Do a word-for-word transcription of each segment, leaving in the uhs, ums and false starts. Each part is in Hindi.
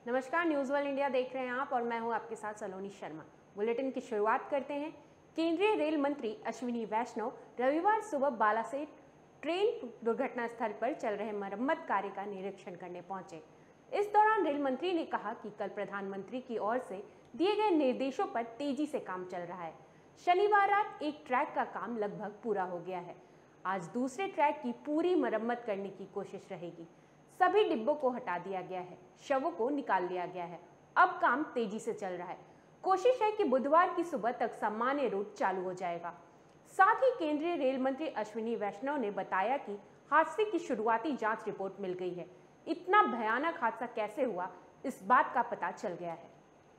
नमस्कार, न्यूज़ वर्ल्ड इंडिया देख रहे हैं आप और मैं हूं आपके साथ सलोनी शर्मा। बुलेटिन की शुरुआत करते हैं। केंद्रीय रेल मंत्री अश्विनी वैष्णव रविवार सुबह बालासेट ट्रेन दुर्घटना स्थल पर चल रहे मरम्मत कार्य का निरीक्षण करने पहुंचे। इस दौरान रेल मंत्री ने कहा कि कल प्रधानमंत्री की ओर से दिए गए निर्देशों पर तेजी से काम चल रहा है। शनिवार रात एक ट्रैक का काम लगभग पूरा हो गया है। आज दूसरे ट्रैक की पूरी मरम्मत करने की कोशिश रहेगी। सभी डिब्बों को हटा दिया गया है, शवों को निकाल लिया गया है। अब काम तेजी से चल रहा है। कोशिश है कि बुधवार की सुबह तक सामान्य रूट चालू हो जाएगा। साथ ही केंद्रीय रेल मंत्री अश्विनी वैष्णव ने बताया कि हादसे की शुरुआती जांच रिपोर्ट मिल गई है। इतना भयानक हादसा कैसे हुआ, इस बात का पता चल गया है।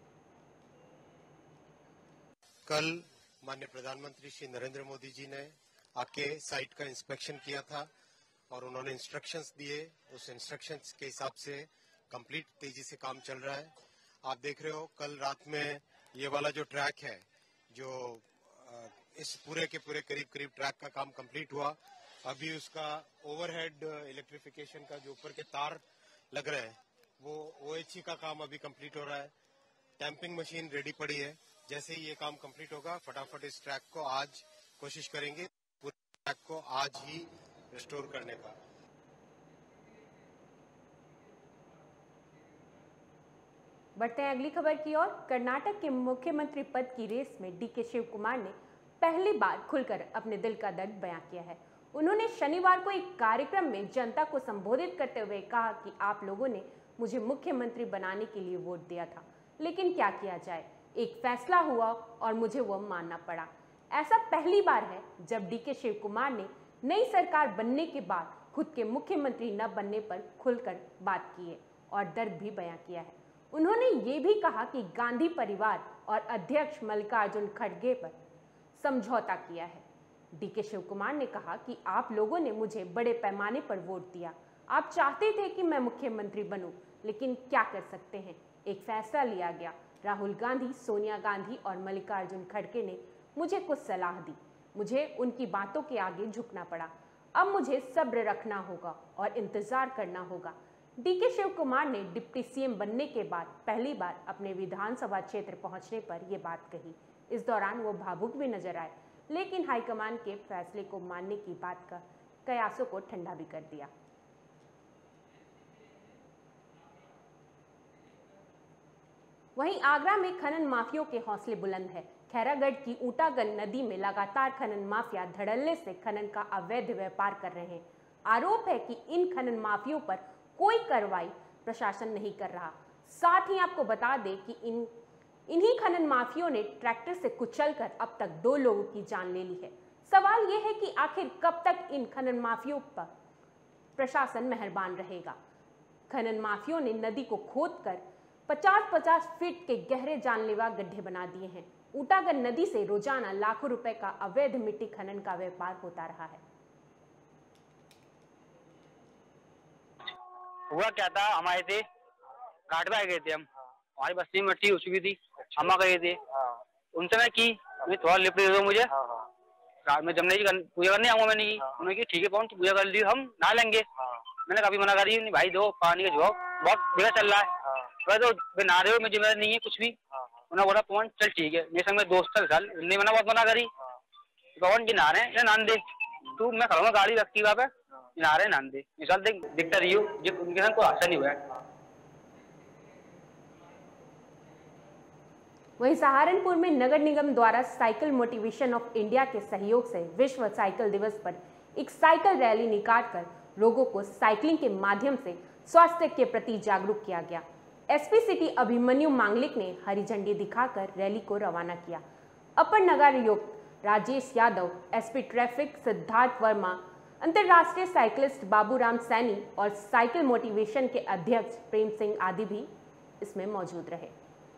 कल माननीय प्रधानमंत्री श्री नरेंद्र मोदी जी ने आके साइट का इंस्पेक्शन किया था और उन्होंने इंस्ट्रक्शंस दिए। उस इंस्ट्रक्शंस के हिसाब से कंप्लीट तेजी से काम चल रहा है। आप देख रहे हो कल रात में ये वाला जो ट्रैक है, जो इस पूरे के पूरे करीब करीब ट्रैक का काम कंप्लीट हुआ। अभी उसका ओवरहेड इलेक्ट्रिफिकेशन का जो ऊपर के तार लग रहे हैं वो ओएचई का काम अभी कंप्लीट हो रहा है। टैंपिंग मशीन रेडी पड़ी है। जैसे ही ये काम कंप्लीट होगा फटाफट इस ट्रैक को आज कोशिश करेंगे पूरे ट्रैक को आज ही रिस्टोर करने का। बढ़ते हैं अगली खबर की ओर। कर्नाटक के मुख्यमंत्री पद की रेस में डी के शिव कुमार ने पहली बार खुलकर अपने दिल का दर्द बयां किया है। उन्होंने शनिवार को एक कार्यक्रम में जनता को संबोधित करते हुए कहा कि आप लोगों ने मुझे मुख्यमंत्री बनाने के लिए वोट दिया था, लेकिन क्या किया जाए, एक फैसला हुआ और मुझे वह मानना पड़ा। ऐसा पहली बार है जब डी के शिव कुमार ने नई सरकार बनने के बाद खुद के मुख्यमंत्री न बनने पर खुलकर बात की है और दर्द भी बयां किया है। उन्होंने ये भी कहा कि गांधी परिवार और अध्यक्ष मल्लिकार्जुन खड़गे पर समझौता किया है। डी के शिव कुमार ने कहा कि आप लोगों ने मुझे बड़े पैमाने पर वोट दिया, आप चाहते थे कि मैं मुख्यमंत्री बनूं, लेकिन क्या कर सकते हैं, एक फैसला लिया गया। राहुल गांधी, सोनिया गांधी और मल्लिकार्जुन खड़गे ने मुझे कुछ सलाह दी, मुझे उनकी बातों के आगे झुकना पड़ा। अब मुझे सब्र रखना होगा और इंतजार करना होगा। डी के शिव कुमार ने डिप्टी सीएम बनने के बाद पहली बार अपने विधानसभा क्षेत्र पहुंचने पर यह बात कही। इस दौरान वो भावुक भी नजर आए, लेकिन हाईकमान के फैसले को मानने की बात का कयासों को ठंडा भी कर दिया। वहीं आगरा में खनन माफियों के हौसले बुलंद है। खैरागढ़ की ऊंटागन नदी में लगातार खनन माफिया धड़ल्ले से खनन का अवैध व्यापार कर रहे हैं। आरोप है कि इन खनन माफियों पर कोई कार्रवाई प्रशासन नहीं कर रहा। साथ ही आपको बता दें कि इन इन्हीं खनन माफियों ने ट्रैक्टर से कुचलकर अब तक दो लोगों की जान ले ली है। सवाल यह है कि आखिर कब तक इन खनन माफियों पर प्रशासन मेहरबान रहेगा। खनन माफियों ने नदी को खोदकर पचास पचास फीट के गहरे जानलेवा गड्ढे बना दिए हैं। ऊंटागन नदी से रोजाना लाखों रुपए का अवैध मिट्टी खनन का व्यापार होता रहा है। हुआ क्या था, हम आए थे घाट पे आए गए थे, हम हमारी बस्ती में मिट्टी हो चुकी थी, हम आ गए थे। उनसे मैं की मैं थोड़ा लिफ्ट दे दो मुझे, रात में जमने की पूजा करने आऊंगा। मैंने की उन्होंने की ठीक है पवन पूजा कर ली, हम नहा लेंगे। मैंने कभी मना करी नहीं, भाई दो पानी का झोंक बहुत बिगड़ चल रहा है, वह तो नहा रहे हो, मैं जिम्मेदारी नहीं है कुछ भी। उन्होंने बोला पवन चल ठीक है, मेरे संग में दोस्त था ने मना बहुत मना करी, पवन जी नहा रहे हैं नान दे तू, मैं खड़ा गाड़ी रखती वहाँ पे नहा रहे नान दे, मिसाल देख दिखता रही हो, उनके साथ कोई हादसा नहीं हुआ है। वहीं सहारनपुर में नगर निगम द्वारा साइकिल मोटिवेशन ऑफ इंडिया के सहयोग से विश्व साइकिल दिवस पर एक साइकिल रैली निकालकर लोगों को साइकिलिंग के माध्यम से स्वास्थ्य के प्रति जागरूक किया गया। एसपी सिटी अभिमन्यु मांगलिक ने हरी झंडी दिखाकर रैली को रवाना किया। अपर नगर आयुक्त राजेश यादव, एसपी ट्रैफिक सिद्धार्थ वर्मा, अंतर्राष्ट्रीय साइकिलिस्ट बाबूराम सैनी और साइकिल मोटिवेशन के अध्यक्ष प्रेम सिंह आदि भी इसमें मौजूद रहे।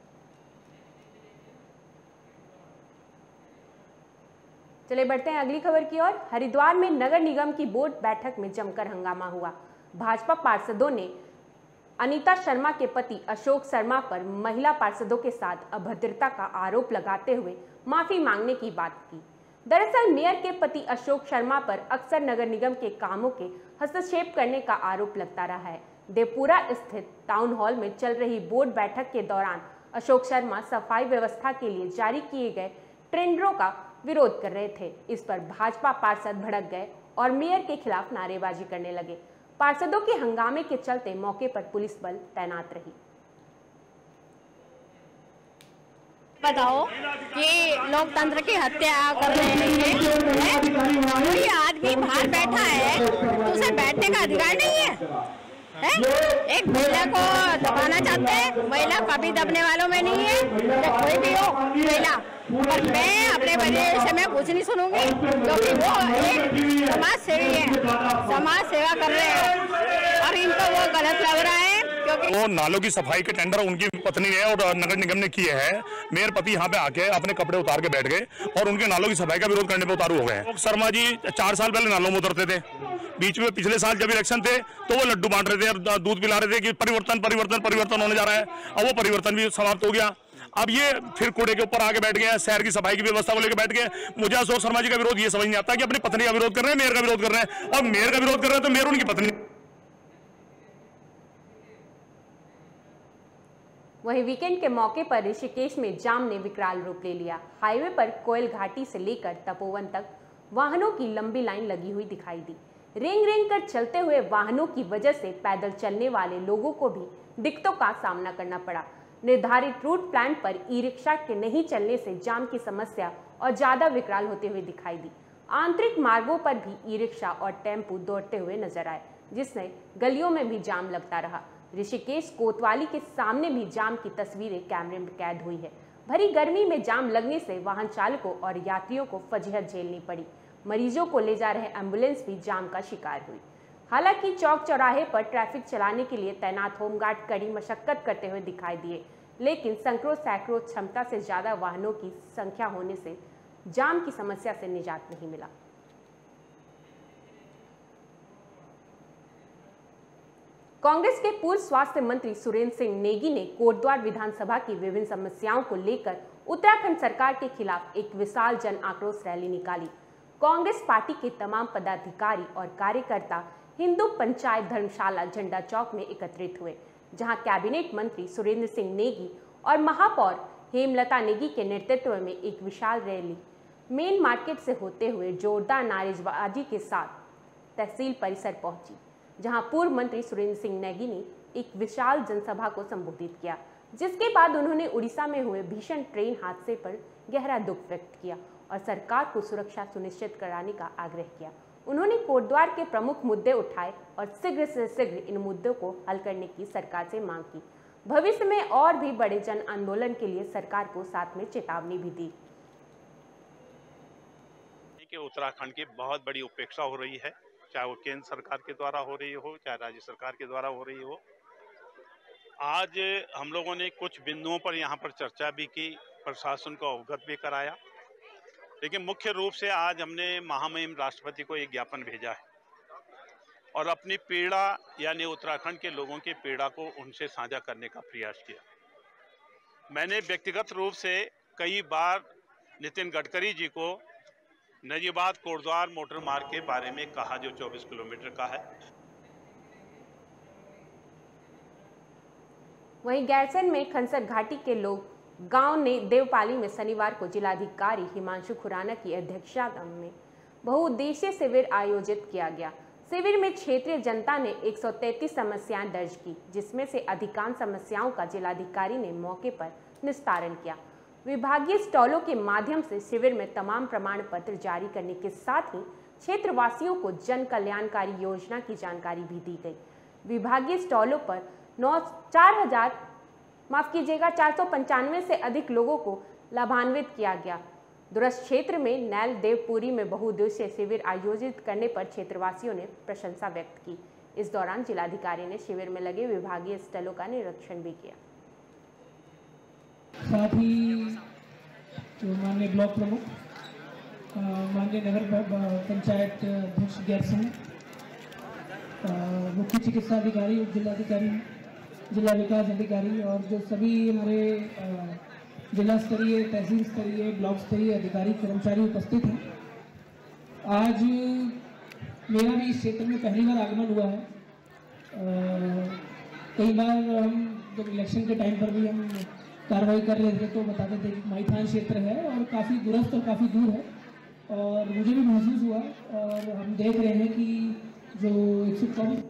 चले बढ़ते हैं अगली खबर की ओर। हरिद्वार में नगर निगम की बोर्ड बैठक में जमकर हंगामा हुआ। भाजपा पार्षदों ने अनीता शर्मा के पति अशोक शर्मा पर महिला पार्षदों के साथ अभद्रता का आरोप लगाते हुए माफी मांगने की बात की। दरअसल मेयर के पति अशोक शर्मा पर अक्सर नगर निगम के कामों के हस्तक्षेप करने का आरोप लगता रहा है, देवपुरा स्थित टाउन हॉल में चल रही बोर्ड बैठक के दौरान अशोक शर्मा सफाई व्यवस्था के लिए जारी किए गए टेंडरों का विरोध कर रहे थे। इस पर भाजपा पार्षद भड़क गए और मेयर के खिलाफ नारेबाजी करने लगे। पार्षदों के हंगामे के चलते मौके पर पुलिस बल तैनात रही। बताओ कि लोकतंत्र की हत्या कर रहे हैं। कोई आदमी बाहर बैठा है तो उसे बैठने का अधिकार नहीं है, है? एक महिला को दबाना चाहते हैं। महिला कभी दबने वालों में नहीं है, कोई भी हो महिला। पर मैं अपने वजह से मैं कुछ नहीं सुनूंगी, क्योंकि वो एक समाज सेवी है, समाज सेवा कर रहे हैं और इनको वो गलत लग रहा है। वो नालों की सफाई के टेंडर उनकी पत्नी ने और नगर निगम ने किए हैं। मेयर पति यहाँ पे आके अपने कपड़े उतार के बैठ गए और उनके नालों की सफाई का विरोध करने पे उतारू हो गए। शर्मा जी चार साल पहले नालों में उतरते थे, बीच में पिछले साल जब इलेक्शन थे तो वो लड्डू बांट रहे थे और दूध पिला रहे थे कि परिवर्तन परिवर्तन परिवर्तन होने जा रहा है। अब वो परिवर्तन भी समाप्त हो गया। अब ये फिर कूड़े के ऊपर आके बैठ गए, शहर की सफाई की व्यवस्था को लेकर बैठ गए। मुझे अशोक शर्मा जी का विरोध ये समझ नहीं आता कि अपनी पत्नी का विरोध कर रहे हैं, मेयर का विरोध कर रहे हैं, और मेयर का विरोध कर रहे हैं तो मेयर उनकी पत्नी। वहीं वीकेंड के मौके पर ऋषिकेश में जाम ने विकराल रूप ले लिया। हाईवे पर कोयल घाटी से लेकर तपोवन तक वाहनों की लंबी लाइन लगी हुई दिखाई दी। रेंग रेंग कर चलते हुए वाहनों की वजह से पैदल चलने वाले लोगों को भी दिक्कतों का सामना करना पड़ा। निर्धारित रूट प्लान पर ई रिक्शा के नहीं चलने से जाम की समस्या और ज्यादा विकराल होते हुए दिखाई दी। आंतरिक मार्गों पर भी ई रिक्शा और टेम्पू दौड़ते हुए नजर आए, जिससे गलियों में भी जाम लगता रहा। ऋषिकेश कोतवाली के सामने भी जाम की तस्वीरें कैमरे में कैद हुई है। भरी गर्मी में जाम लगने से वाहन चालकों और यात्रियों को फजीहत झेलनी पड़ी। मरीजों को ले जा रहे एम्बुलेंस भी जाम का शिकार हुई। हालांकि चौक चौराहे पर ट्रैफिक चलाने के लिए तैनात होमगार्ड कड़ी मशक्कत करते हुए दिखाई दिए, लेकिन सैकड़ों सैकड़ों क्षमता से ज्यादा वाहनों की संख्या होने से जाम की समस्या से निजात नहीं मिला। कांग्रेस के पूर्व स्वास्थ्य मंत्री सुरेंद्र सिंह नेगी ने कोटद्वार विधानसभा की विभिन्न समस्याओं को लेकर उत्तराखंड सरकार के खिलाफ एक विशाल जन आक्रोश रैली निकाली। कांग्रेस पार्टी के तमाम पदाधिकारी और कार्यकर्ता हिंदू पंचायत धर्मशाला झंडा चौक में एकत्रित हुए, जहां कैबिनेट मंत्री सुरेंद्र सिंह नेगी और महापौर हेमलता नेगी के नेतृत्व में एक विशाल रैली मेन मार्केट से होते हुए जोरदार नारेबाजी के साथ तहसील परिसर पहुंची, जहां पूर्व मंत्री सुरेंद्र सिंह नेगी ने एक विशाल जनसभा को संबोधित किया, जिसके बाद उन्होंने उड़ीसा में हुए भीषण ट्रेन हादसे पर गहरा दुख व्यक्त किया और सरकार को सुरक्षा सुनिश्चित कराने का आग्रह किया। उन्होंने कोटद्वार के प्रमुख मुद्दे उठाए और शीघ्र से शीघ्र इन मुद्दों को हल करने की सरकार से मांग की। भविष्य में और भी बड़े जन आंदोलन के लिए सरकार को साथ में चेतावनी भी दी। कि उत्तराखंड की बहुत बड़ी उपेक्षा हो रही है, चाहे वो केंद्र सरकार के द्वारा हो रही हो, चाहे राज्य सरकार के द्वारा हो रही हो। आज हम लोगों ने कुछ बिंदुओं पर यहाँ पर चर्चा भी की, प्रशासन को अवगत भी कराया, लेकिन मुख्य रूप से आज हमने महामहिम राष्ट्रपति को एक ज्ञापन भेजा है और अपनी पीड़ा यानी उत्तराखंड के लोगों की पीड़ा को उनसे साझा करने का प्रयास किया। मैंने व्यक्तिगत रूप से कई बार नितिन गडकरी जी को नजीबाद कोटद्वार मोटर मार्ग के बारे में कहा, जो चौबीस किलोमीटर का है। वहीं गैरसैंण में खनसर घाटी के लोग गांव ने देवपाली में शनिवार को जिलाधिकारी हिमांशु खुराना की अध्यक्षता में बहुउद्देशीय शिविर आयोजित किया गया। शिविर में क्षेत्रीय जनता ने एक सौ तैंतीस समस्याएं दर्ज की, जिसमें से अधिकांश समस्याओं का जिलाधिकारी ने मौके पर निस्तारण किया। विभागीय स्टॉलों के माध्यम से शिविर में तमाम प्रमाण पत्र जारी करने के साथ ही क्षेत्रवासियों को जन कल्याणकारी योजना की जानकारी भी दी गई। विभागीय स्टॉलों पर नौ चार हजार माफ कीजिएगा चार सौ पंचानवे से अधिक लोगों को लाभान्वित किया गया। दूरस्थ क्षेत्र में नैल देवपुरी में बहुउद्देशीय शिविर आयोजित करने पर क्षेत्रवासियों ने प्रशंसा व्यक्त की। इस दौरान जिलाधिकारी ने शिविर में लगे विभागीय स्थलों का निरीक्षण भी किया। साथ ही जो माननीय ब्लॉक प्रमुख, माननीय नगर पंचायत अध्यक्ष गैरसैंण, मुख्य चिकित्सा अधिकारी, उप जिलाधिकारी, जिला विकास अधिकारी और जो सभी हमारे जिला स्तरीय, तहसील स्तरीय, ब्लॉक स्तरीय अधिकारी कर्मचारी उपस्थित हैं। आज मेरा भी इस क्षेत्र में पहली बार आगमन हुआ है कई बार हम जब इलेक्शन के टाइम पर भी हम कार्रवाई कर रहे थे तो बताते थे कि माईथान क्षेत्र है और काफ़ी दूरस्थ और काफ़ी दूर है, और मुझे भी महसूस हुआ और हम देख रहे हैं कि जो एक सौ चौबीस।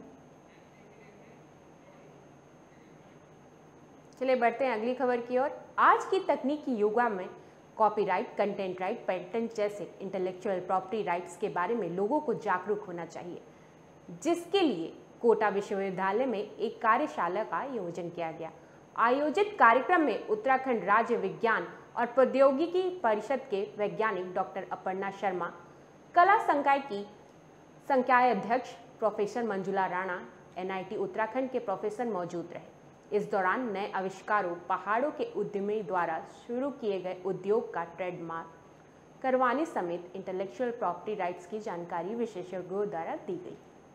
चलिए बढ़ते हैं अगली खबर की ओर। आज की तकनीकी युग में कॉपीराइट, कंटेंट राइट, पेटेंट जैसे इंटेलेक्चुअल प्रॉपर्टी राइट्स के बारे में लोगों को जागरूक होना चाहिए, जिसके लिए कोटा विश्वविद्यालय में एक कार्यशाला का आयोजन किया गया। आयोजित कार्यक्रम में उत्तराखंड राज्य विज्ञान और प्रौद्योगिकी परिषद के वैज्ञानिक डॉक्टर अपर्णा शर्मा, कला संकाय की संकाय अध्यक्ष professor Manjula Rana, N I T Uttarakhand के प्रोफेसर मौजूद रहे। इस दौरान नए आविष्कारों, पहाड़ों के उद्यमी द्वारा शुरू किए गए उद्योग का ट्रेडमार्क करवाने समेत इंटेलेक्चुअल प्रॉपर्टी राइट्स की जानकारी विशेषज्ञों द्वारा दी गई।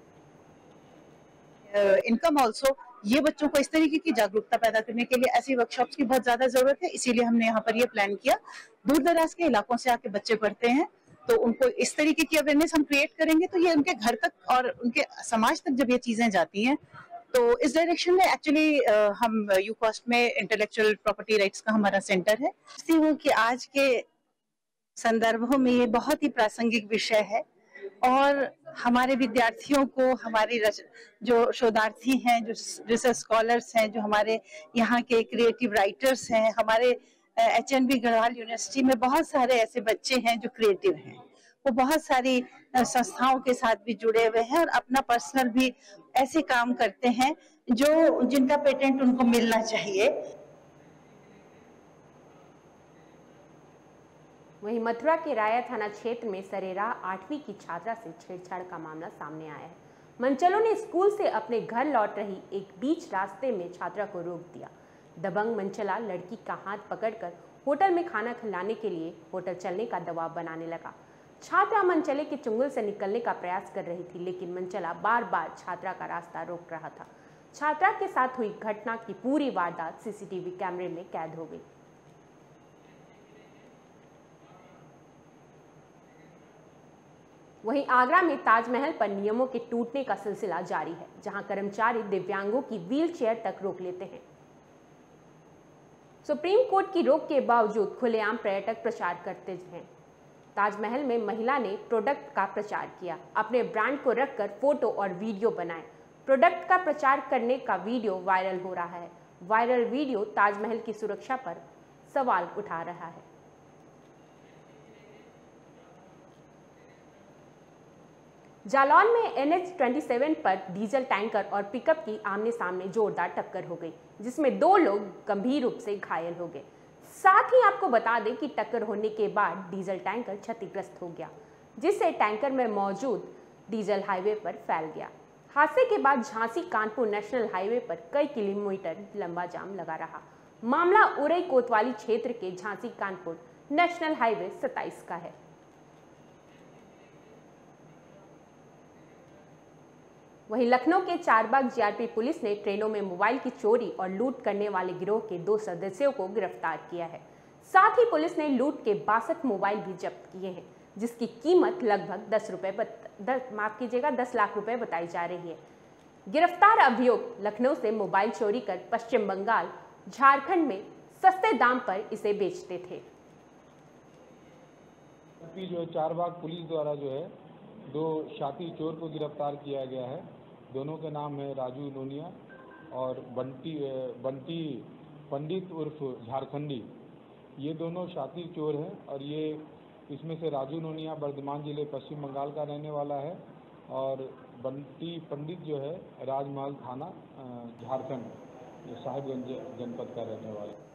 इनकम ऑल्सो, ये बच्चों को इस तरीके की जागरूकता पैदा करने के लिए ऐसी वर्कशॉप्स की बहुत ज्यादा जरूरत है, इसीलिए हमने यहाँ पर ये प्लान किया। दूर दराज के इलाकों से आके बच्चे पढ़ते हैं, तो उनको इस तरीके की अवेयरनेस हम क्रिएट करेंगे तो ये उनके घर तक और उनके समाज तक जब ये चीजें जाती हैं तो इस डायरेक्शन में एक्चुअली हम यूकॉस्ट में इंटेलेक्चुअल प्रॉपर्टी राइट्स का हमारा सेंटर है। समझती हूँ कि आज के संदर्भों में ये बहुत ही प्रासंगिक विषय है और हमारे विद्यार्थियों को, हमारी जो शोधार्थी हैं, जो रिसर्च स्कॉलर्स हैं, जो हमारे यहाँ के क्रिएटिव राइटर्स हैं, हमारे H N B Garhwal university में बहुत सारे ऐसे बच्चे हैं जो क्रिएटिव हैं, वो बहुत सारी संस्थाओं के साथ भी जुड़े हुए हैं और अपना पर्सनल भी ऐसे काम करते हैं जो जिनका पेटेंट उनको मिलना चाहिए। वहीं मथुरा के राया थाना क्षेत्र में सरेराह आठवीं की छात्रा से छेड़छाड़ का मामला सामने आया है। मनचलों ने स्कूल से अपने घर लौट रही एक बीच रास्ते में छात्रा को रोक दिया। दबंग मनचला लड़की का हाथ पकड़कर होटल में खाना खिलाने के लिए होटल चलने का दबाव बनाने लगा। छात्रा मनचले के चुंगल से निकलने का प्रयास कर रही थी, लेकिन मनचला बार बार छात्रा का रास्ता रोक रहा था। छात्रा के साथ हुई घटना की पूरी वारदात सी सी टी वी कैमरे में कैद हो गई। वहीं आगरा में ताजमहल पर नियमों के टूटने का सिलसिला जारी है, जहां कर्मचारी दिव्यांगों की व्हीलचेयर तक रोक लेते हैं। सुप्रीम कोर्ट की रोक के बावजूद खुलेआम पर्यटक प्रचार करते हैं। ताजमहल में महिला ने प्रोडक्ट का प्रचार किया, अपने ब्रांड को रखकर फोटो और वीडियो बनाए। प्रोडक्ट का प्रचार करने का वीडियो वायरल हो रहा है। वायरल वीडियो ताजमहल की सुरक्षा पर सवाल उठा रहा है। जालौन में एन एच सत्ताईस पर डीजल टैंकर और पिकअप की आमने सामने जोरदार टक्कर हो गई, जिसमें दो लोग गंभीर रूप से घायल हो गए। साथ ही आपको बता दें कि टक्कर होने के बाद डीजल टैंकर क्षतिग्रस्त हो गया, जिससे टैंकर में मौजूद डीजल हाईवे पर फैल गया। हादसे के बाद झांसी कानपुर नेशनल हाईवे पर कई किलोमीटर लंबा जाम लगा रहा। मामला उरई कोतवाली क्षेत्र के झांसी कानपुर नेशनल हाईवे सत्ताईस का है। वहीं लखनऊ के Charbagh G R P police ने ट्रेनों में मोबाइल की चोरी और लूट करने वाले गिरोह के दो सदस्यों को गिरफ्तार किया है। साथ ही पुलिस ने लूट के बासठ मोबाइल भी जब्त किए हैं, जिसकी कीमत लगभग दस रुपए दस माफ कीजिएगा दस लाख रुपए बताई जा रही है। गिरफ्तार अभियुक्त लखनऊ से मोबाइल चोरी कर पश्चिम बंगाल, झारखंड में सस्ते दाम पर इसे बेचते थे। जो चारबाग पुलिस द्वारा जो है दो शातिर चोर को गिरफ्तार किया गया है। दोनों के नाम है राजू नोनिया और बंटी बंटी पंडित उर्फ झारखंडी। ये दोनों शातिर चोर हैं और ये इसमें से राजू नोनिया वर्धमान जिले पश्चिम बंगाल का रहने वाला है और बंटी पंडित जो है राजमहल थाना झारखंड, जो साहिबगंज जनपद का रहने वाला है।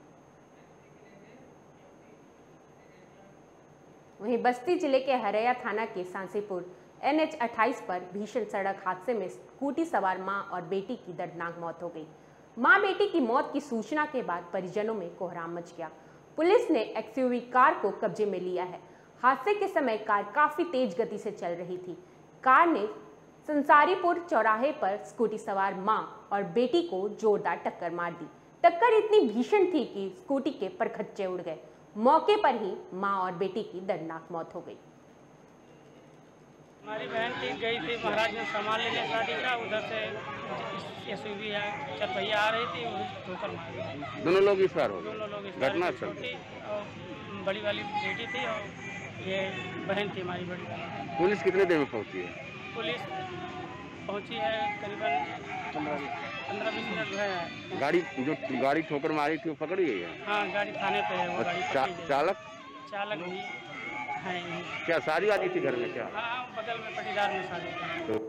वहीं बस्ती जिले के हरैया थाना के सांसीपुर एन एच अट्ठाईस पर भीषण सड़क हादसे में स्कूटी सवार मां और बेटी की दर्दनाक मौत हो गई। मां बेटी की मौत की सूचना के बाद परिजनों में कोहराम मच गया। पुलिस ने एक्स यू वी कार को कब्जे में लिया है। हादसे के समय कार काफी तेज गति से चल रही थी। कार ने संसारीपुर चौराहे पर स्कूटी सवार मां और बेटी को जोरदार टक्कर मार दी। टक्कर इतनी भीषण थी कि स्कूटी के परखच्चे उड़ गए। मौके पर ही मां और बेटी की दर्दनाक मौत हो गई। हमारी बहन थी गई थी महाराज ने सामान लेने शादी का, उधर से एसयूवी चरपहिया आ रही थी, ठोकर मार दी। दोनों लोग इस बार हो गए। दोनों लोग इस घटना छोटी और बड़ी वाली बेटी थी और ये बहन थी हमारी बड़ी वाली। पुलिस कितने देर में पहुंची है? पुलिस पहुंची है करीबन पंद्रह बीस मिनट है। गाड़ी जो गाड़ी ठोकर मारी थी वो पकड़ गई है? हाँ, गाड़ी थाने पे है वो गाड़ी। चा, चालक चालक भी है। क्या शादी आती थी घर में क्या? हाँ, बगल में पटीदार में शादी। तो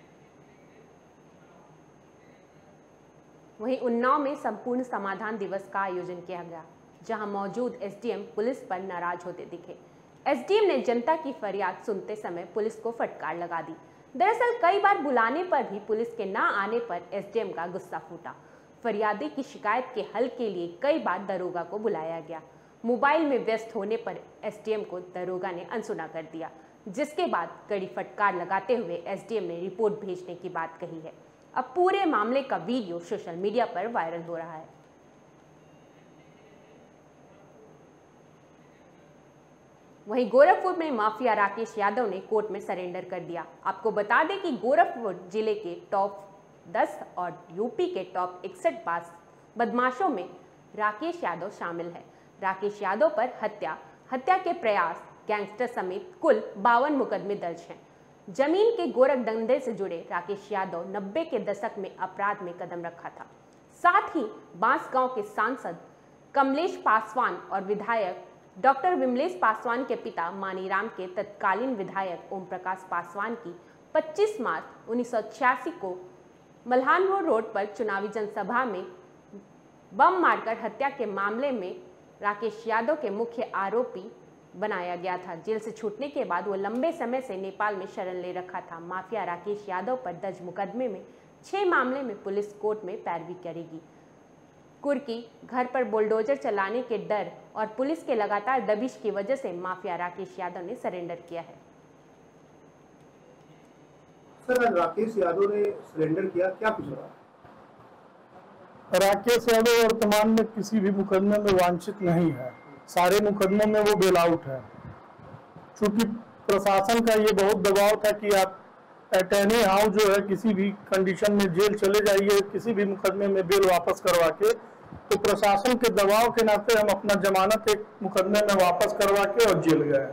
वहीं उन्नाव में संपूर्ण समाधान दिवस का आयोजन किया गया, जहां मौजूद एसडीएम पुलिस पर नाराज होते दिखे। एसडीएम ने जनता की फरियाद सुनते समय पुलिस को फटकार लगा दी। दरअसल कई बार बुलाने पर भी पुलिस के ना आने पर एसडीएम का गुस्सा फूटा। फरियादी की शिकायत के हल के लिए कई बार दरोगा को बुलाया गया। मोबाइल में व्यस्त होने पर एसडीएम को दरोगा ने अनसुना कर दिया, जिसके बाद कड़ी फटकार लगाते हुए एसडीएम ने रिपोर्ट भेजने की बात कही है। अब पूरे मामले का वीडियो सोशल मीडिया पर वायरल हो रहा है। वहीं गोरखपुर में माफिया राकेश यादव ने कोर्ट में सरेंडर कर दिया। आपको बता दें कि गोरखपुर जिले के टॉप दस और यूपी के टॉप इकसठ पास बदमाशों में राकेश यादव शामिल है। राकेश यादव पर हत्या, हत्या के प्रयास, गैंगस्टर समेत कुल बावन मुकदमे दर्ज हैं। जमीन के गोरख धंधे से जुड़े राकेश यादव नब्बे के दशक में अपराध में कदम रखा था। साथ ही बांसगांव के सांसद कमलेश पासवान और विधायक डॉक्टर विमलेश पासवान के पिता मानीराम के तत्कालीन विधायक ओम प्रकाश पासवान की पच्चीस मार्च उन्नीस सौ छियासी को मल्हानपुर रोड पर चुनावी जनसभा में बम मारकर हत्या के मामले में राकेश यादव के मुख्य आरोपी बनाया गया था। जेल से छूटने के बाद वो लंबे समय से नेपाल में शरण ले रखा था। माफिया राकेश यादव पर दर्ज मुकदमे में छह मामले में पुलिस कोर्ट में पैरवी करेगी। कुर्की घर पर बुलडोजर चलाने के डर और पुलिस के लगातार दबिश की वजह से माफिया राकेश यादव ने सरेंडर किया है। सर, राकेश यादव ने सरेंडर किया, क्या कुछ रहा? राकेश यादव वर्तमान में किसी भी मुकदमे में वांछित नहीं है। सारे मुकदमों में वो बेल आउट है। चूंकि प्रशासन का ये बहुत दबाव था कि आप एट एनी हाउ जो है किसी भी कंडीशन में जेल चले जाइए, किसी भी मुकदमे में बेल वापस करवा के, तो प्रशासन के दबाव के नाते हम अपना जमानत एक मुकदमे में वापस करवा के और जेल गए।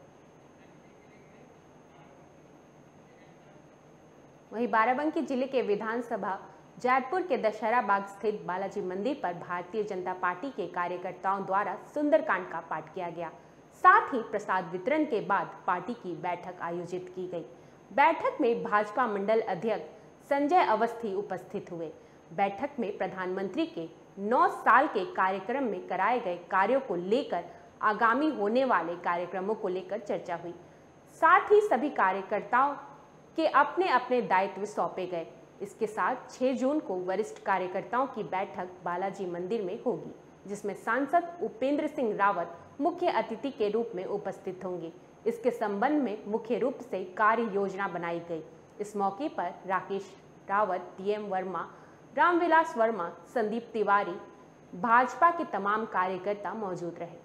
वहीं बाराबंकी जिले के विधानसभा जैतपुर के दशहरा बाग स्थित बालाजी मंदिर पर भारतीय जनता पार्टी के कार्यकर्ताओं द्वारा सुंदरकांड का पाठ किया गया। साथ ही प्रसाद वितरण के बाद पार्टी की बैठक आयोजित की गई। बैठक में भाजपा मंडल अध्यक्ष संजय अवस्थी उपस्थित हुए। बैठक में प्रधानमंत्री के नौ साल के कार्यक्रम में कराए गए कार्यों को लेकर आगामी होने वाले कार्यक्रमों को लेकर चर्चा हुई। साथ ही सभी कार्यकर्ताओं के अपने अपने दायित्व सौंपे गए। इसके साथ छह जून को वरिष्ठ कार्यकर्ताओं की बैठक बालाजी मंदिर में होगी, जिसमें सांसद उपेंद्र सिंह रावत मुख्य अतिथि के रूप में उपस्थित होंगे। इसके संबंध में मुख्य रूप से कार्य योजना बनाई गई। इस मौके पर राकेश रावत, डीएम वर्मा, रामविलास वर्मा, संदीप तिवारी, भाजपा के तमाम कार्यकर्ता मौजूद रहे।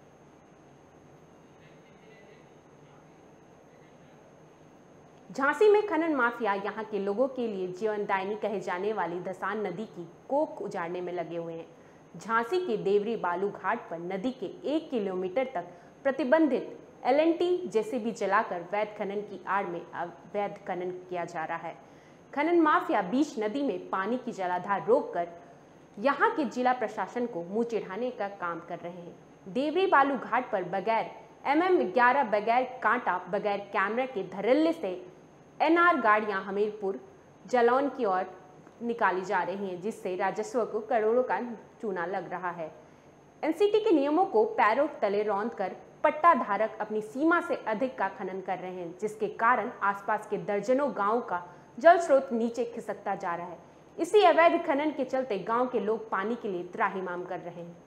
झांसी में खनन माफिया यहां के लोगों के लिए जीवनदायिनी कहे जाने वाली धसान नदी की कोख उजाड़ने में लगे हुए हैं। झांसी के देवरी बालू घाट पर नदी के एक किलोमीटर तक प्रतिबंधित एल एन टी जेसीबी जलाकर वैध खनन की आड़ में अवैध खनन किया जा रहा है। खनन माफिया बीच नदी में पानी की जलाधार रोककर यहां के जिला प्रशासन को मुंह चिढ़ाने का काम कर रहे हैं। देवरी बालू घाट पर बगैर एम एम ग्यारह, बगैर कांटा, बगैर कैमरे के धड़ल्ले से एन आर गाड़ियां हमीरपुर जलौन की ओर निकाली जा रही हैं, जिससे राजस्व को करोड़ों का चूना लग रहा है। एन सी टी के नियमों को पैरों तले रौंद कर पट्टा धारक अपनी सीमा से अधिक का खनन कर रहे हैं, जिसके कारण आसपास के दर्जनों गांवों का जल स्रोत नीचे खिसकता जा रहा है। इसी अवैध खनन के चलते गांव के लोग पानी के लिए त्राहिमाम कर रहे हैं।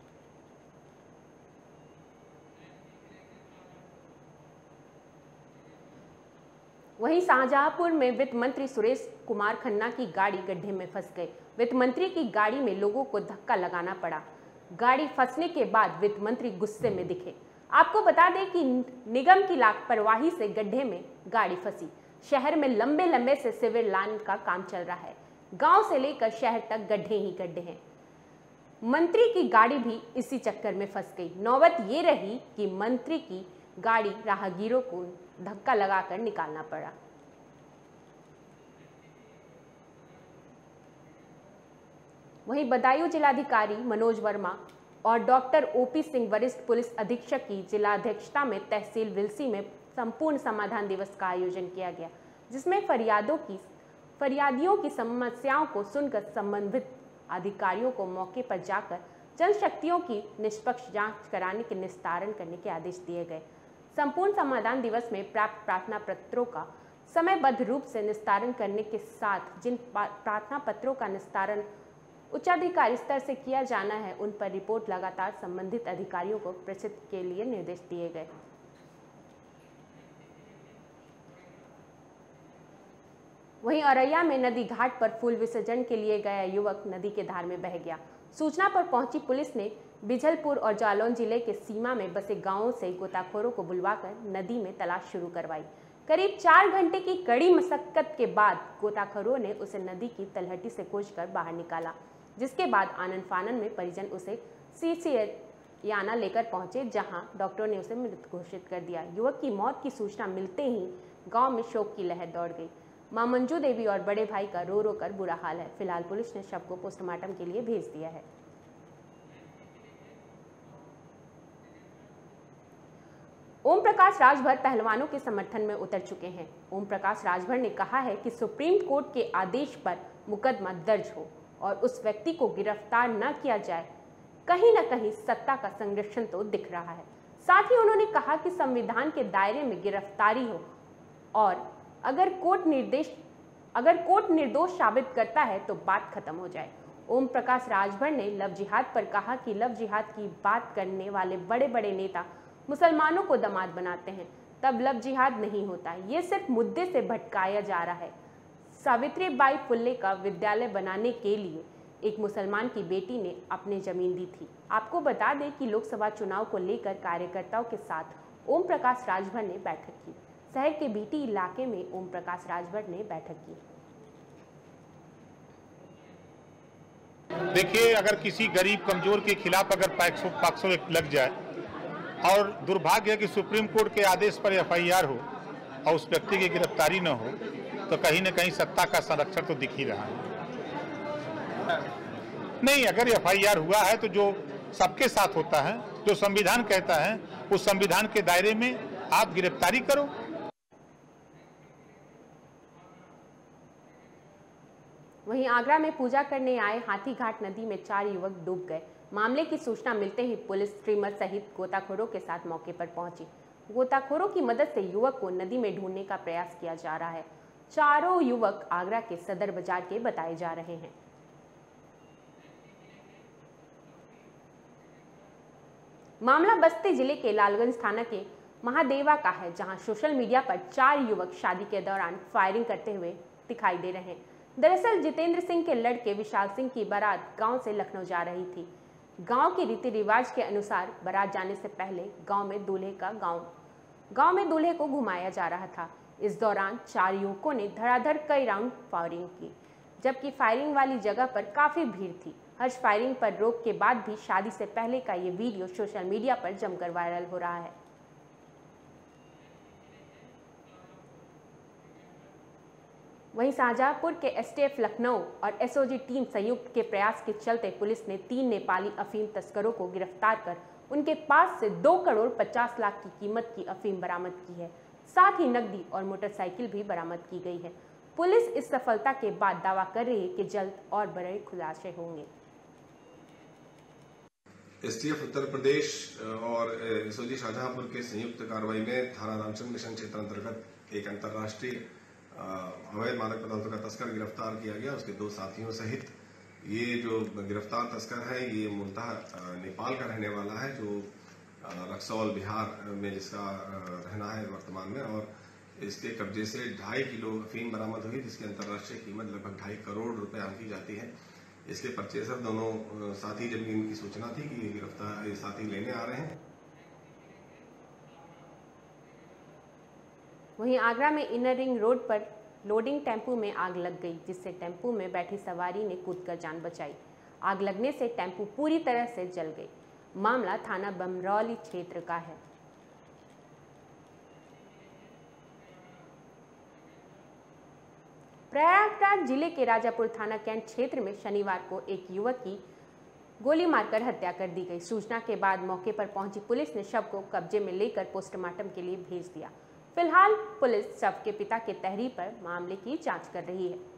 वहीं शाहजहांपुर में वित्त मंत्री सुरेश कुमार खन्ना की गाड़ी गड्ढे में फंस गई। वित्त मंत्री की गाड़ी में लोगों को धक्का लगाना पड़ा। गाड़ी फंसने के बाद वित्त मंत्री गुस्से में दिखे। आपको बता दें कि निगम की लापरवाही से गड्ढे में गाड़ी फंसी। शहर में लंबे लंबे से सिविल लाइन का काम चल रहा है। गांव से लेकर शहर तक गड्ढे ही गड्ढे हैं। मंत्री की गाड़ी भी इसी चक्कर में फंस गई। नौबत ये रही कि मंत्री की गाड़ी राहगीरों को धक्का लगाकर निकालना पड़ा। वहीं बदायूं जिलाधिकारी मनोज वर्मा और डॉक्टर ओपी सिंह वरिष्ठ पुलिस अधीक्षक की जिलाध्यक्षता में तहसील विलसी में संपूर्ण समाधान दिवस का आयोजन किया गया, जिसमें फरियादों की फरियादियों की समस्याओं को सुनकर संबंधित अधिकारियों को मौके पर जाकर जनशक्तियों की निष्पक्ष जांच कराने के निस्तारण करने के आदेश दिए गए। संपूर्ण समाधान दिवस में प्राप्त प्रार्थना पत्रों का समयबद्ध रूप से निस्तारण करने के साथ जिन प्रार्थना पत्रों का निस्तारण उच्चाधिकारी स्तर से किया जाना है, उन पर रिपोर्ट लगातार संबंधित अधिकारियों को प्रेषित के लिए निर्देश दिए गए। वहीं औरैया में नदी घाट पर फूल विसर्जन के लिए गया युवक नदी के धार में बह गया। सूचना पर पहुंची पुलिस ने बिजलपुर और जालौन जिले के सीमा में बसे गांवों से गोताखोरों को बुलवाकर नदी में तलाश शुरू करवाई। करीब चार घंटे की कड़ी मशक्कत के बाद गोताखोरों ने उसे नदी की तलहटी से खोजकर बाहर निकाला, जिसके बाद आनन फानन में परिजन उसे सीसीयाना लेकर पहुंचे, जहां डॉक्टर ने उसे मृत घोषित कर दिया। युवक की मौत की सूचना मिलते ही गांव में शोक की लहर दौड़ गई। मां मंजू देवी और बड़े भाई का रो रो कर बुरा हाल है। फिलहाल पुलिस ने शव को पोस्टमार्टम के लिए भेज दिया है। ओम प्रकाश राजभर पहलवानों के समर्थन में उतर चुके हैं। ओम प्रकाश राजभर ने कहा है कि सुप्रीम कोर्ट के आदेश पर मुकदमा दर्ज हो और उस व्यक्ति को गिरफ्तार न किया जाए, कहीं न कहीं सत्ता का संरक्षण तो दिख रहा है। साथ ही उन्होंने कहा कि संविधान के दायरे में गिरफ्तारी हो और अगर कोर्ट निर्देश अगर कोर्ट निर्दोष साबित करता है तो बात खत्म हो जाए। ओम प्रकाश राजभर ने लव जिहाद पर कहा कि लव जिहाद की बात करने वाले बड़े बड़े नेता मुसलमानों को दामाद बनाते हैं, तब लव जिहाद नहीं होता। ये सिर्फ मुद्दे से भटकाया जा रहा है। सावित्रीबाई फुल्ले का विद्यालय बनाने के लिए एक मुसलमान की बेटी ने अपनी जमीन दी थी। आपको बता दें कि लोकसभा चुनाव को लेकर कार्यकर्ताओं के साथ ओम प्रकाश राजभर ने बैठक की। शहर के बीटी इलाके में ओम प्रकाश राजभर ने बैठक की। देखिए, अगर किसी गरीब कमजोर के खिलाफ अगर पॉक्सो लग जाए और दुर्भाग्य है कि सुप्रीम कोर्ट के आदेश पर एफ आई आर हो और उस व्यक्ति की गिरफ्तारी न हो, तो कहीं न कहीं सत्ता का संरक्षण तो दिख ही रहा है। नहीं, अगर एफ आई आर हुआ है तो जो सबके साथ होता है, जो संविधान कहता है, उस संविधान के दायरे में आप गिरफ्तारी करो। वहीं आगरा में पूजा करने आए हाथीघाट नदी में चार युवक डूब गए। मामले की सूचना मिलते ही पुलिस स्ट्रीमर सहित गोताखोरों के साथ मौके पर पहुंची। गोताखोरों की मदद से युवक को नदी में ढूंढने का प्रयास किया जा रहा है। चारों युवक आगरा के सदर बाजार के बताए जा रहे हैं। मामला बस्ती जिले के लालगंज थाना के महादेवा का है, जहां सोशल मीडिया पर चार युवक शादी के दौरान फायरिंग करते हुए दिखाई दे रहे हैं। दरअसल जितेंद्र सिंह के लड़के विशाल सिंह की बारात गांव से लखनऊ जा रही थी। गांव के रीति रिवाज के अनुसार बारात जाने से पहले गांव में दूल्हे का गांव गांव में दूल्हे को घुमाया जा रहा था। इस दौरान चार युवकों ने धड़ाधड़ कई राउंड फायरिंग की, जबकि फायरिंग वाली जगह पर काफी भीड़ थी। हर्ष फायरिंग पर रोक के बाद भी शादी से पहले का ये वीडियो सोशल मीडिया पर जमकर वायरल हो रहा है। वहीं शाहजहांपुर के एस टी एफ लखनऊ और एस ओ जी टीम संयुक्त के प्रयास के चलते पुलिस ने तीन नेपाली अफीम तस्करों को गिरफ्तार कर उनके पास से दो करोड़ पचास लाख की कीमत की अफीम बरामद की है। साथ ही नकदी और मोटरसाइकिल भी बरामद की गई है। पुलिस इस सफलता के बाद दावा कर रही है कि जल्द और बड़े खुलासे होंगे। S T F Uttar Pradesh और एस ओ जी शाहजहांपुर के संयुक्त कार्रवाई में थाना रामचंद्र मिशन क्षेत्र अंतर्गत एक अंतर्राष्ट्रीय अवैध मादक पदार्थों का तस्कर गिरफ्तार किया गया, उसके दो साथियों सहित। ये जो गिरफ्तार तस्कर है ये मूलतः नेपाल का रहने वाला है, जो रक्सौल बिहार में जिसका रहना है वर्तमान में, और इसके कब्जे से ढाई किलो अफीम बरामद हुई, जिसकी अंतर्राष्ट्रीय कीमत लगभग ढाई करोड़ रुपए आंकी जाती है। इसके परचेसर दोनों साथी, जब इनकी सूचना थी कि ये गिरफ्तार ये साथी लेने आ रहे हैं। वहीं आगरा में इनर रिंग रोड पर लोडिंग टेम्पो में आग लग गई, जिससे टेम्पो में बैठी सवारी ने कूदकर जान बचाई। आग लगने से टेम्पो पूरी तरह से जल गई। मामला थाना बमरौली क्षेत्र का है। प्रयागराज जिले के राजापुर थाना कैंट क्षेत्र में शनिवार को एक युवक की गोली मारकर हत्या कर दी गई। सूचना के बाद मौके पर पहुंची पुलिस ने शव को कब्जे में लेकर पोस्टमार्टम के लिए भेज दिया। फिलहाल पुलिस शव के पिता के तहरीर पर मामले की जांच कर रही है।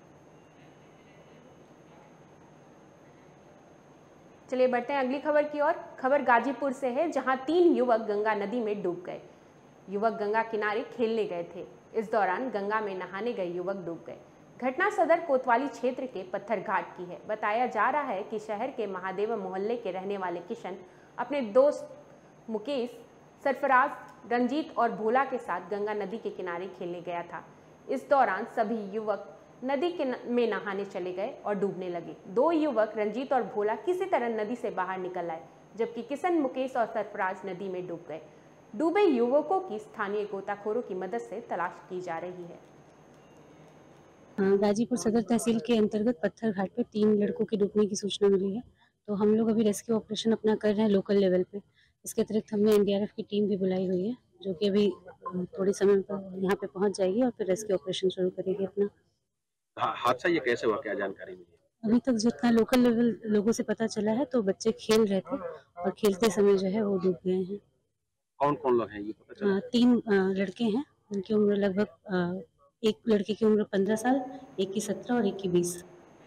चलिए बढ़ते हैं अगली खबर की ओर। खबर गाजीपुर से है, जहां तीन युवक गंगा नदी में डूब गए। युवक गंगा किनारे खेलने गए थे। इस दौरान गंगा में नहाने गए युवक डूब गए। घटना सदर कोतवाली क्षेत्र के पत्थर घाट की है। बताया जा रहा है कि शहर के महादेव मोहल्ले के रहने वाले किशन अपने दोस्त मुकेश, सरफराज, रंजीत और भोला के साथ गंगा नदी के किनारे खेलने गया था। इस दौरान सभी युवक नदी के न, में नहाने चले गए और डूबने लगे। दो युवक रंजीत और भोला किसी तरह नदी से बाहर निकल आए, जबकि किशन, मुकेश और सरफराज नदी में डूब गए। डूबे युवकों की स्थानीय गोताखोरों की मदद से तलाश की जा रही है। गाजीपुर सदर तहसील के अंतर्गत पत्थर घाट पे तीन लड़कों के डूबने की सूचना मिली है, तो हम लोग अभी रेस्क्यू ऑपरेशन अपना कर रहे हैं लोकल लेवल पे। इसके अतिरिक्त हमने एनडीआरएफ की टीम भी बुलाई हुई है, जो कि अभी थोड़ी समय पर यहाँ पे पहुँच जाएगी और फिर रेस्क्यू ऑपरेशन शुरू करेगी अपना। हादसा ये कैसे हुआ, क्या जानकारी मिली? अभी तक जितना लोकल लेवल लोगों से पता चला है, तो बच्चे खेल रहे थे और खेलते समय जो है वो डूब गए हैं। कौन कौन लोग हैं ये पता चला? तीन लड़के हैं, उनकी उम्र लगभग, एक लड़के की उम्र पंद्रह साल, एक की सत्रह और एक की बीस।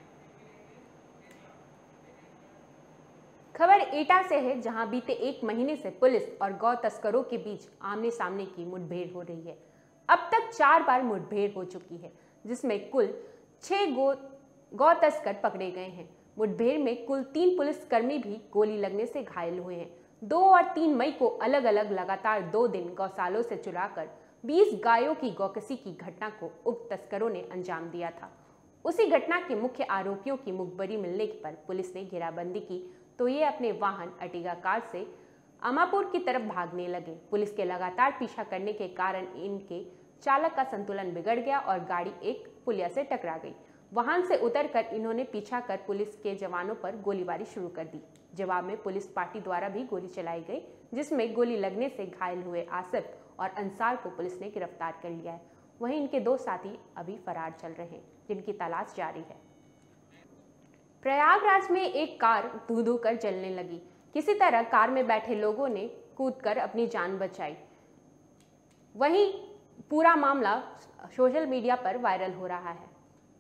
खबर एटा से है, जहां बीते एक महीने से पुलिस और गौ तस्करों के बीच आमने सामने की मुठभेड़ हो रही है। अब तक चार बार मुठभेड़ हो चुकी है, जिसमें कुल छह गौ गौ तस्कर पकड़े गए हैं। मुठभेड़ में कुल तीन पुलिसकर्मी भी गोली लगने से घायल हुए हैं। दो और तीन मई को अलग अलग लगातार दो दिन गौशालों से चुराकर बीस गायों की गौकसी की घटना को उक्त तस्करों ने अंजाम दिया था। उसी घटना के मुख्य आरोपियों की मुखबरी मिलने पर पुलिस ने घेराबंदी की, तो ये अपने वाहन अर्टिगा कार से अमापुर की तरफ भागने लगे। पुलिस के लगातार पीछा करने के कारण इनके चालक का संतुलन बिगड़ गया और गाड़ी एक पुलिया से टकरा गई। वाहन से उतरकर इन्होंने पीछा कर पुलिस के जवानों पर गोलीबारी शुरू कर दी। जवाब में पुलिस पार्टी द्वारा भी गोली चलाई गई, जिसमें गोली लगने से घायल हुए आसिफ और अंसार को पुलिस ने गिरफ्तार कर लिया है। वहीं इनके दो साथी अभी फरार चल रहे हैं, जिनकी तलाश जारी है। प्रयागराज में एक कार धू धू कर जलने लगी। किसी तरह कार में बैठे लोगों ने कूदकर अपनी जान बचाई। वहीं पूरा मामला सोशल मीडिया पर वायरल हो रहा है।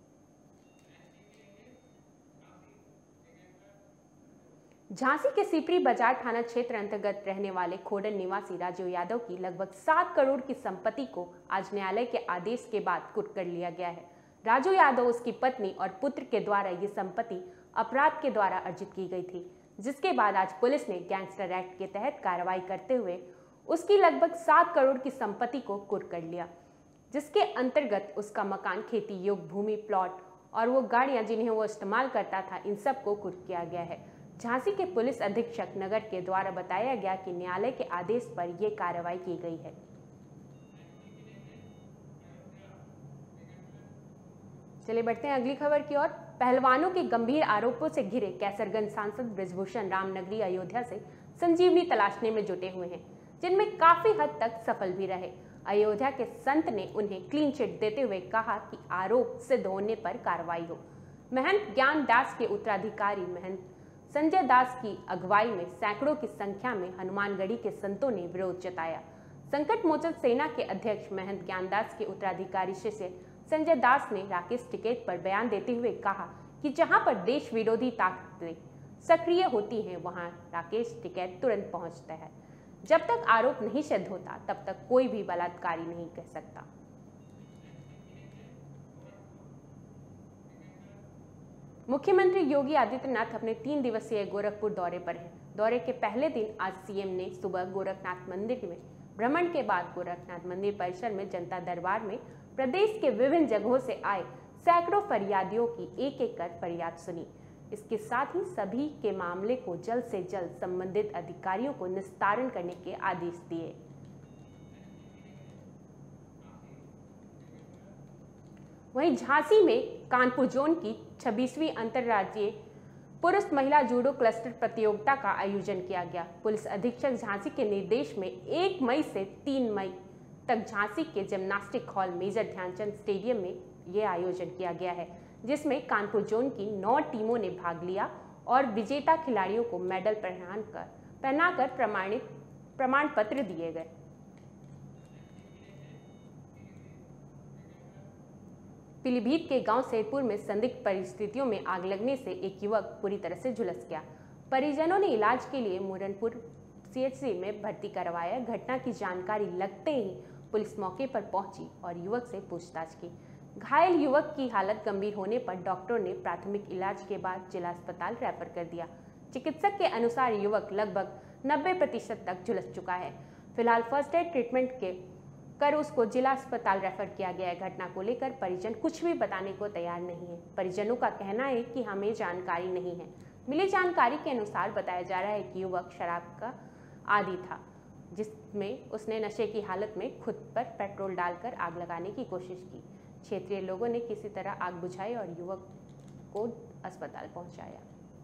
झांसी के सिपरी बाजार थाना क्षेत्र अंतर्गत रहने वाले खोडन निवासी राजू यादव की लगभग सात करोड़ की संपत्ति को आज न्यायालय के आदेश के बाद कुर्क कर लिया गया है। राजू यादव, उसकी पत्नी और पुत्र के द्वारा ये संपत्ति अपराध के द्वारा अर्जित की गई थी, जिसके बाद आज पुलिस ने गैंगस्टर एक्ट के तहत कार्रवाई करते हुए उसकी लगभग सात करोड़ की संपत्ति को कुर्क कर लिया, जिसके अंतर्गत उसका मकान, खेती योग्य भूमि, प्लॉट और वो गाड़ियां जिन्हें वो इस्तेमाल करता था, इन सब को कुर्क किया गया है। झांसी के पुलिस अधीक्षक नगर के द्वारा बताया गया कि न्यायालय के आदेश पर यह कार्रवाई की गई है। चलिए बढ़ते हैं अगली खबर की ओर। पहलवानों के गंभीर आरोपों से घिरे कैसरगंज सांसद बृजभूषण रामनगरी अयोध्या से संजीवनी तलाशने में जुटे हुए हैं, जिनमें काफी हद तक सफल भी रहे। अयोध्या के संत ने उन्हें क्लीन चिट देते हुए कहा कि आरोप सिद्ध होने पर कार्रवाई हो। महंत ज्ञान दास के उत्तराधिकारी महंत संजय दास की अगुवाई में सैकड़ों की संख्या में हनुमानगढ़ी के संतों ने विरोध जताया। संकट मोचन सेना के अध्यक्ष महंत ज्ञानदास के उत्तराधिकारी शिष्य संजय दास ने राकेश टिकैत पर बयान देते हुए कहा कि जहां पर देश विरोधी ताकतें सक्रिय होती हैं, वहां राकेश टिकैत तुरंत पहुंचता है। जब तक आरोप नहीं सिद्ध होता, तब तक कोई भी बलात्कारी नहीं कह सकता। मुख्यमंत्री योगी आदित्यनाथ अपने तीन दिवसीय गोरखपुर दौरे पर हैं। दौरे के पहले दिन आज सीएम ने सुबह गोरखनाथ मंदिर में भ्रमण के बाद गोरखनाथ मंदिर परिसर में जनता दरबार में प्रदेश के विभिन्न जगहों से आए सैकड़ों फरियादियों की एक एक कर फरियाद सुनी। इसके साथ ही सभी के मामले को जल्द से जल्द संबंधित अधिकारियों को निस्तारण करने के आदेश दिए। वहीं झांसी में कानपुर जोन की छब्बीसवीं अंतर्राज्यीय पुरुष महिला जूडो क्लस्टर प्रतियोगिता का आयोजन किया गया। पुलिस अधीक्षक झांसी के निर्देश में एक मई से तीन मई तक झांसी के gymnastic hall major Dhyanchand stadium में ये आयोजन किया गया है, जिसमें कानपुर जोन की नौ टीमों ने भाग लिया और विजेता खिलाड़ियों को मेडल पहनाकर पहनाकर प्रमाणित प्रमाण पत्र दिए गए। पीलीभीत के गांव सैदपुर में संदिग्ध परिस्थितियों में आग लगने से एक युवक पूरी तरह से झुलस गया। परिजनों ने इलाज के लिए मुरनपुर सीएचसी में भर्ती करवाया। घटना की जानकारी लगते ही पुलिस मौके पर पहुंची और युवक से पूछताछ की। घायल युवक की हालत गंभीर होने पर डॉक्टरों ने प्राथमिक इलाज के बाद जिला अस्पताल रेफर कर दिया। चिकित्सक के अनुसार युवक लगभग नब्बे प्रतिशत तक झुलस चुका है। फिलहाल फर्स्ट एड ट्रीटमेंट के कर उसको जिला अस्पताल रेफर किया गया है। घटना को लेकर परिजन कुछ भी बताने को तैयार नहीं है। परिजनों का कहना है कि हमें जानकारी नहीं है। मिली जानकारी के अनुसार बताया जा रहा है कि युवक शराब का आदी था, जिसमें उसने नशे की हालत में खुद पर पेट्रोल डालकर आग लगाने की कोशिश की। क्षेत्रीय लोगों ने किसी तरह आग बुझाई और युवक को अस्पताल पहुंचाया।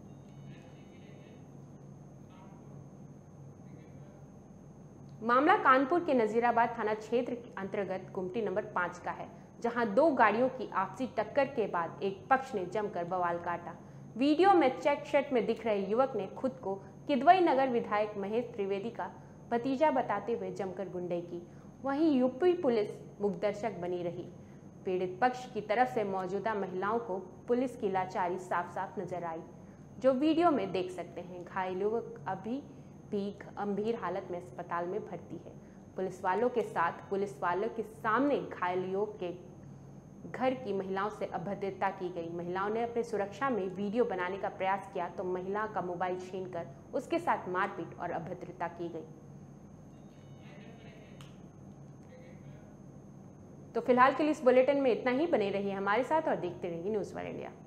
मामला कानपुर के नजीराबाद थाना क्षेत्र के अंतर्गत गुमटी नंबर पाँच का है, जहां दो गाड़ियों की आपसी टक्कर के बाद एक पक्ष ने जमकर बवाल काटा। वीडियो में चेक शर्ट में दिख रहे युवक ने खुद को किदवई नगर विधायक महेश त्रिवेदी का भतीजा बताते हुए जमकर गुंडई की। वहीं यूपी पुलिस मुखदर्शक बनी रही। पीड़ित पक्ष की तरफ से मौजूदा महिलाओं को पुलिस की लाचारी साफ साफ नजर आई, जो वीडियो में देख सकते हैं। घायल युवक अभी भी गंभीर हालत में अस्पताल में भर्ती है। पुलिस वालों के साथ पुलिस वालों के सामने घायल युवक के घर की महिलाओं से अभद्रता की गई। महिलाओं ने अपनी सुरक्षा में वीडियो बनाने का प्रयास किया तो महिला का मोबाइल छीनकर उसके साथ मारपीट और अभद्रता की गई। तो फिलहाल के लिए इस बुलेटिन में इतना ही। बने रहिए हमारे साथ और देखते रहिए न्यूज़ वन इंडिया।